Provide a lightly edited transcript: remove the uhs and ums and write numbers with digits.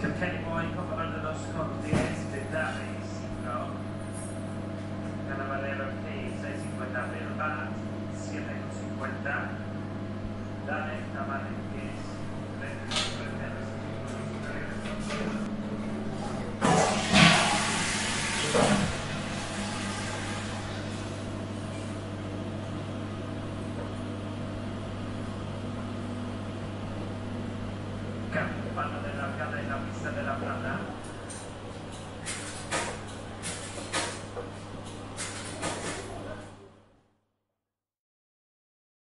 Kenny Boy, Copa de los Cortes, de Dame, 5. Canavalero P, 6.50, Bilbat, 7.50. Dame, Tamale, 10, 3.50. Campana della Gala e la pista della Prada.